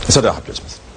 それでは発表します。